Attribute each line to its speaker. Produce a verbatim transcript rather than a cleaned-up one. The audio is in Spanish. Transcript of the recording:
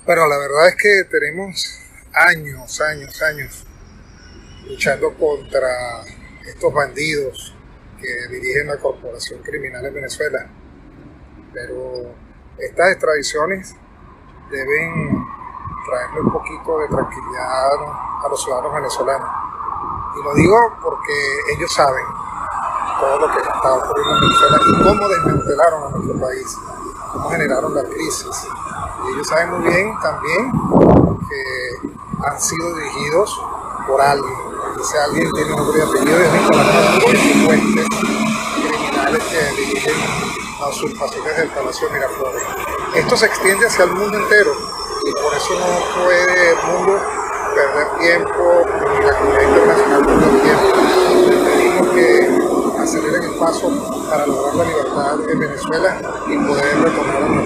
Speaker 1: Bueno, la verdad es que tenemos años, años, años luchando contra estos bandidos que dirigen la corporación criminal en Venezuela. Pero estas extradiciones deben traerle un poquito de tranquilidad a los ciudadanos venezolanos. Y lo digo porque ellos saben todo lo que está ocurriendo en Venezuela y cómo desmantelaron a nuestro país, cómo generaron la crisis. Y ellos saben muy bien también que han sido dirigidos por alguien. Ese alguien tiene nombre y apellido y es vinculado con delincuentes criminales que dirigen las usurpaciones del Palacio Miraflores. Esto se extiende hacia el mundo entero y por eso no puede el mundo perder tiempo, ni la comunidad internacional perder tiempo. Pedimos que aceleren el paso para lograr la libertad en Venezuela y poder retornar a